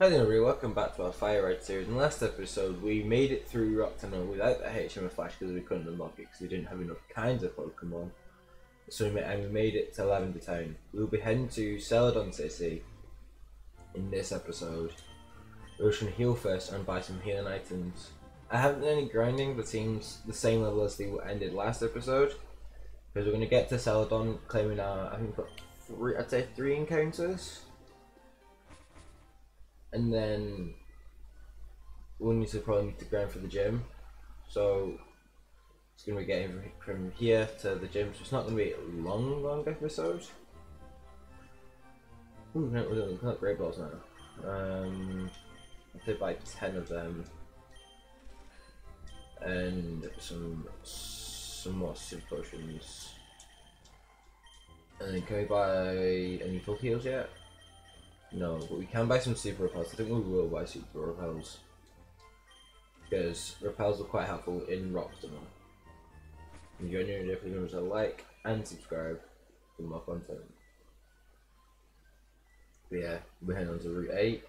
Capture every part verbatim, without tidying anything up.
Hi there everybody, welcome back to our Fire Red series. In the last episode we made it through Rock Tunnel without the H M Flash because we couldn't unlock it because we didn't have enough kinds of Pokemon. So we made, and we made it to Lavender Town. We'll be heading to Celadon City in this episode. We're just going to heal first and buy some healing items. I haven't done any grinding that seems the same level as the ended last episode. Because we're going to get to Celadon claiming our, I think we've got three, I'd say three encounters. And then we'll need to probably need to grind for the gym. So it's going to be getting from here to the gym. So it's not going to be a long, long episode. Ooh, no, we're doing not great balls now. Um, I'll say buy ten of them. And some some more super potions. And then can we buy any full heals yet? No, but we can buy some super repels. I think we will buy super repels. Because repels are quite helpful in Rock Tunnel. And if you're new to remember to like and subscribe for more content. But yeah, we're heading on to Route eight.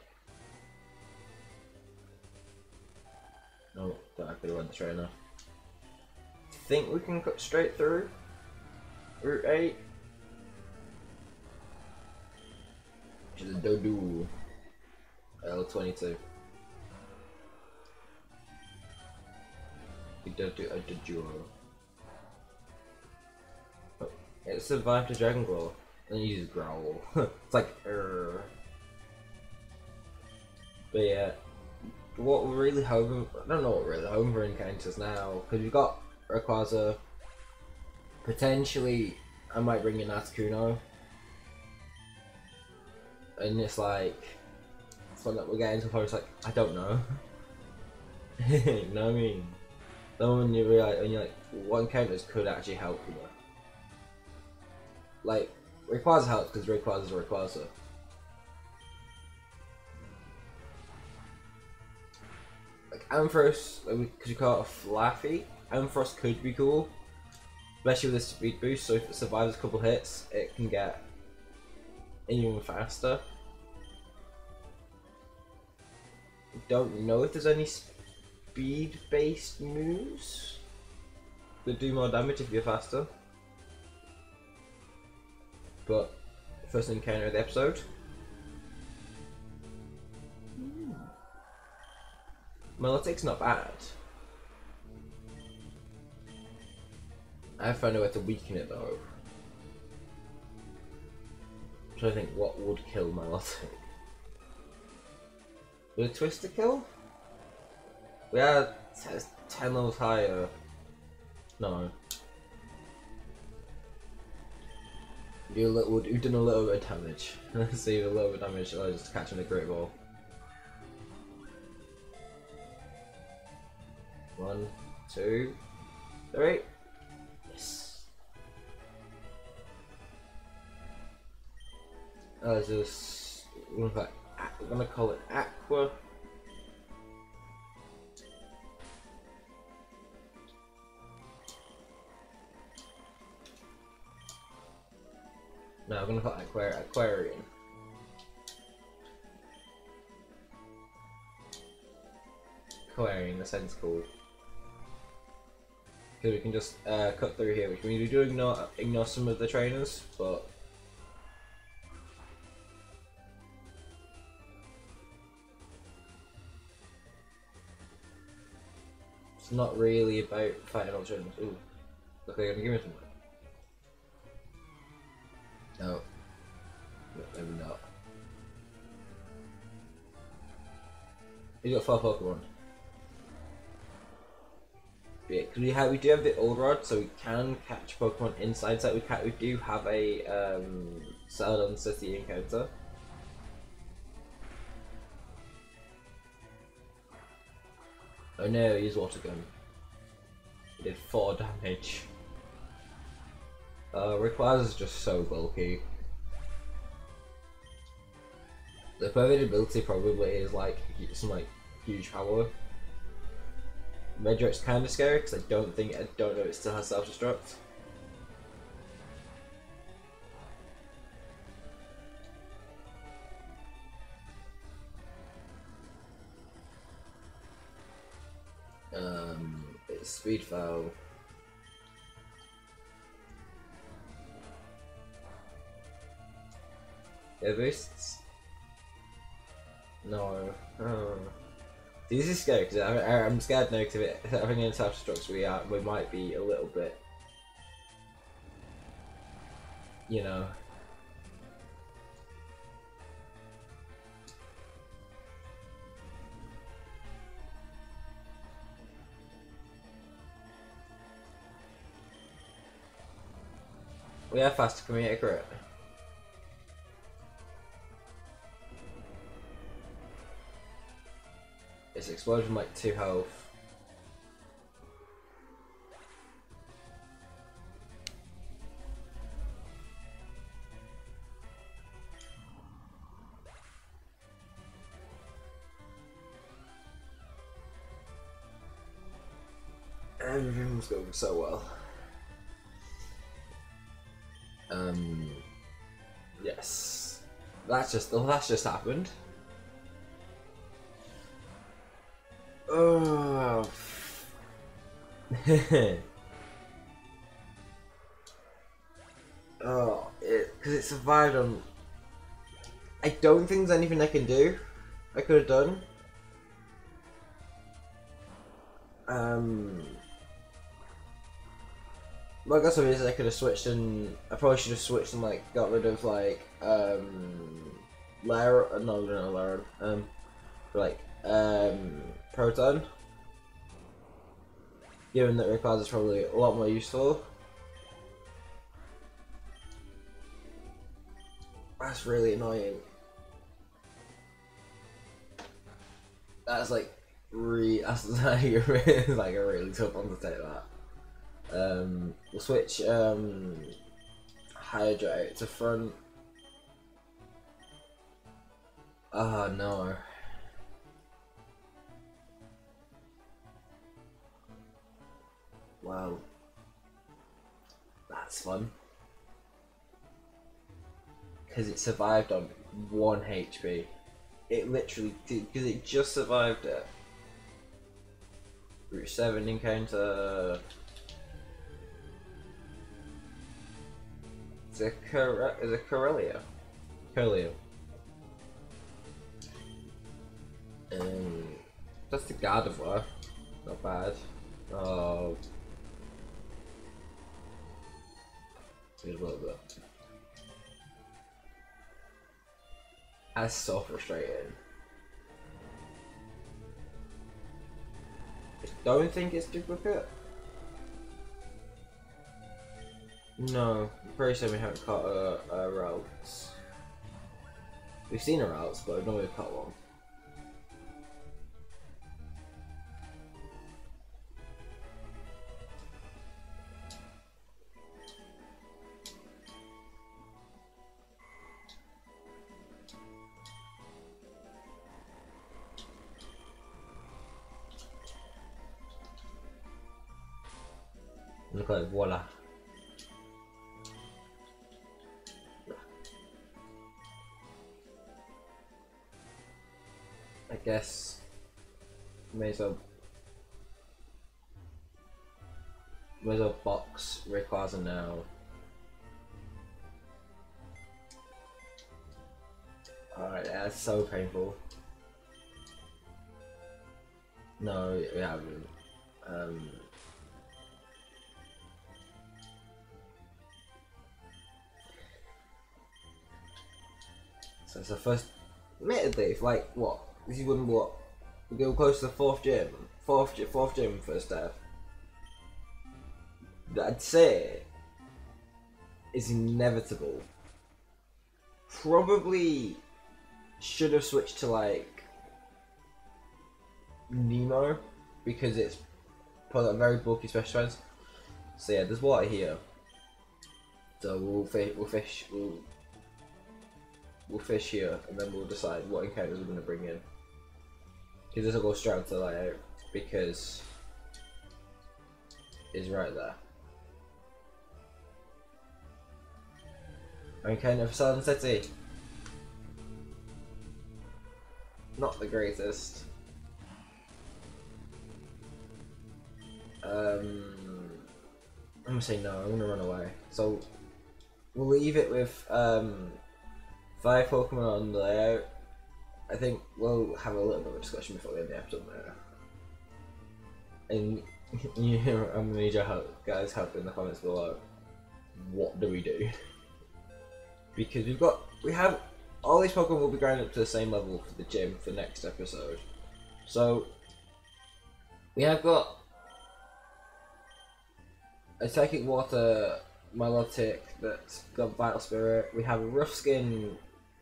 No, don't have to run the trainer. I think we can cut straight through Route eight. To the Dodo L twenty-two. The Dodo a Dodo. Oh, it survived the Dragon Claw and it uses Growl. It's like er. But yeah, what we're really hoping, I don't know what we're really hoping for encounters now, because we've got Rayquaza. Potentially, I might bring in Articuno. And it's like, it's one that we're getting to the point it's like, I don't know. You know what I mean? Then when you realize, when you're like, what encounters could actually help you? Like, Rayquaza helps because Rayquaza's a Rayquaza. Like, Ampharos, because you call it a Flaffy, Ampharos could be cool. Especially with a speed boost, so if it survives a couple hits, it can get even faster. Don't know if there's any speed based moves that do more damage if you're faster. But first encounter of the episode. Mm. Melodick's not bad. I found a way to weaken it though. I'm trying to think what would kill Melodick. Would a Twister kill? We are ten levels higher. No. You little, we've done a little bit of damage. Let's see a little bit of damage. I was just catching a great ball. One, two, three. Yes. I was just. We're gonna call it Aqua. No, I'm gonna call it Aquar Aquarian. Aquarian, that sounds cool. Because we can just uh, cut through here, which we do ignore ignore some of the trainers, but. It's not really about fighting all trainers. Ooh, look, they're gonna give me something. No, maybe not. He's got four Pokemon. Yeah, because we have we do have the old rod, so we can catch Pokemon inside. So we can we do have a um, Celadon City encounter. Oh no, he used water gun. He did four damage. Uh, Rayquaza is just so bulky. The perfect ability probably is like some like huge power. Medric's kind of scary because I don't think I don't know if it still has self-destruct. speed foul. Yeah, boosts. No. Oh. This is scary because I'm scared now because if having in self-destruct, we are we might be a little bit, you know. We are faster. Can we hit a crit? It's explosion like two health. Everything was going so well. Um. Yes. That's just. Oh, that's just happened. Oh. Oh, it because it survived on. I don't think there's anything I can do. I could have done. Um. Well, I guess obviously I could have switched and I probably should have switched and like got rid of like um. Lara. No, no, no, Lara. Um. Like um. Proton. Given that Rayquaza is probably a lot more useful. That's really annoying. That's like re that's like a really, like a really tough one to take that. Um we'll switch um Hydra out to front. Oh no. Wow. That's fun. Because it survived on one H P. It literally did, because it just survived it. Route seven encounter. Is it Cor is it Corellia? Corellia. Um, that's the Gardevoir. Not bad. Oh. Here's a little bit. That's so frustrating. I don't think it's duplicate. No, I'm pretty sure we haven't caught a, a routes. We've seen a routes, but I've not really caught one. Look like voila. I guess may as well may as well box Rayquaza now. Alright, that's so painful. No, we haven't. Um So it's the first, admittedly, if like what, if you wouldn't what, we go close to the fourth gym, fourth fourth gym first death. I'd say is inevitable. Probably should have switched to like Nemo because it's probably a very bulky special defense. So yeah, there's water here. So we'll fish. We'll fish. We'll We'll fish here, and then we'll decide what encounters we're going to bring in. Because this will go straight to the layout, because it's right there. Encounter for Southern City. Not the greatest. Um, I'm gonna say no. I'm gonna run away. So we'll leave it with um, five Pokemon on the layout. I think we'll have a little bit of a discussion before we end the episode there. And you know, I'm gonna need your help, guys. Help in the comments below. What do we do? Because we've got, we have all these Pokemon will be grinding up to the same level for the gym for next episode. So we have got a Psychic Water Milotic that's got Vital Spirit. We have a Rough Skin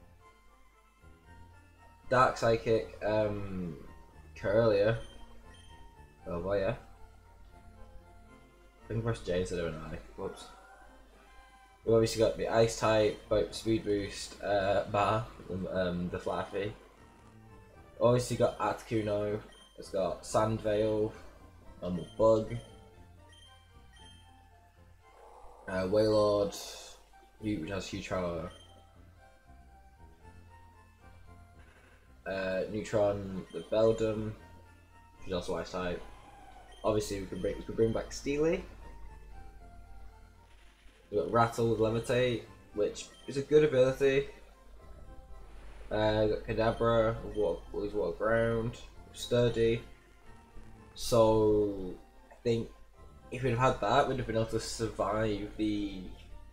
Dark Psychic um, Curlia. Oh boy, yeah. I can press J instead of an I. Whoops. We've obviously got the Ice type, both Speed Boost, uh, Bar, um, the Flaffy. Obviously got Articuno. It's got Sand Veil, Normal Bug. Uh, Wailord, which has huge power. Uh, Neutron, the Beldum, which is also Ice type. Obviously, we could bring we could bring back Steely. We've got Rattle with Levitate, which is a good ability. Uh, we've got Kadabra with Water, with Water Ground, Sturdy. So I think if we'd have had that, we'd have been able to survive the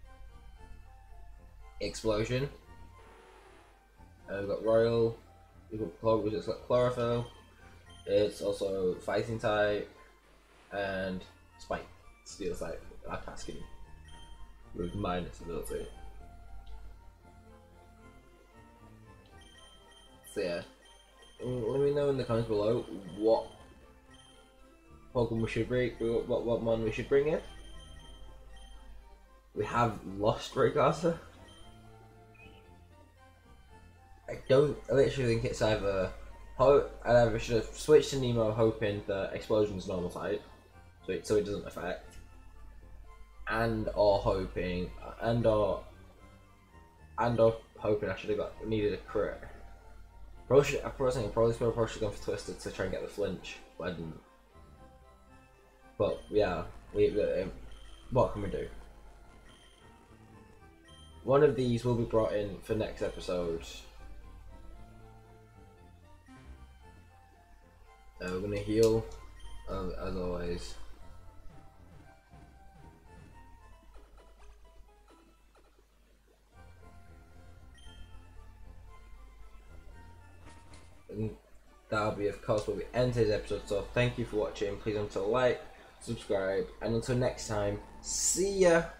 explosion. Uh, we've got Royal, we've got, Chlor we've got Chlorophyll, it's also Fighting type, and Spike, Steel type, Ataskin, with minus ability. So yeah, let me know in the comments below what Pokemon we should bring, what what one we should bring in. We have lost Rayquaza. I don't. I literally think it's either. Ho I either should have switched to Nemo, hoping that Explosion's normal type, so it so it doesn't affect, and or hoping, and or, and or hoping I should have got needed a crit. Probably should, I probably think I probably should have probably gone for Twisted to try and get the flinch, but I didn't. But yeah, we, uh, what can we do? One of these will be brought in for next episode. Uh, we're gonna heal, uh, as always. And that'll be, of course, where we end today's episode. So thank you for watching. Please don't forget to like, subscribe, and until next time, see ya.